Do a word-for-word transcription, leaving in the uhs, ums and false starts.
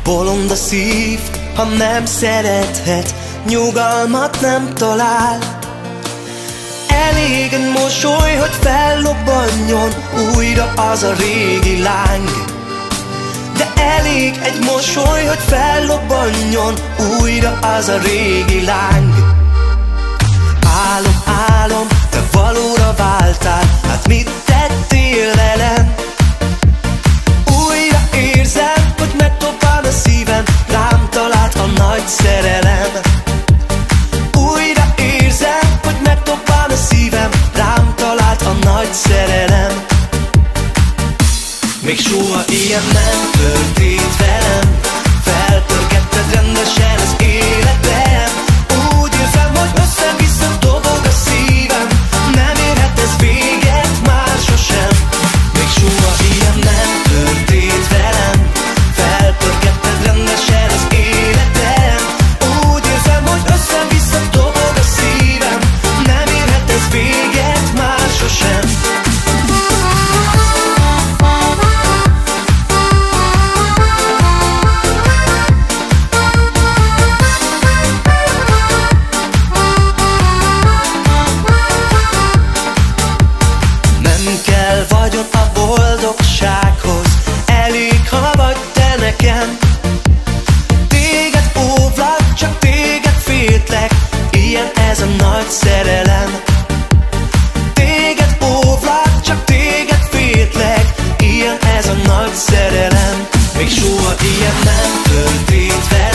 Bolond a szív, ha nem szerethet, nyugalmat nem talál. Elég egy mosoly, hogy fellobbanjon újra az a régi láng. De elég egy mosoly, hogy fellobbanjon újra az a régi láng. Álom, álom, te valóra váltál, hát mit tettél velem? Újra érzem, hogy megtoppan a szívem, rám talált a nagy szerelem. Újra érzem, hogy megtoppan a szívem, rám talált a nagy szerelem. Még soha ilyen nem történt velem, felpörgetted rendesen az életem. Úgy érzem, hogy össze-vissza dobog a szívem, nem érhet ez véget már sosem. Még soha ilyen nem történt velem, felpörgetted rendesen az életem. Úgy érzem, hogy össze-vissza dobog a szívem, nem érhet ez véget már sosem. Vagyok a boldogsághoz, elég ha vagy te nekem. Téged óvlak, csak téged féltlek, ilyen ez a nagy szerelem. Téged óvlak, csak téged féltlek, ilyen ez a nagy szerelem. Még soha ilyen nem történt velem.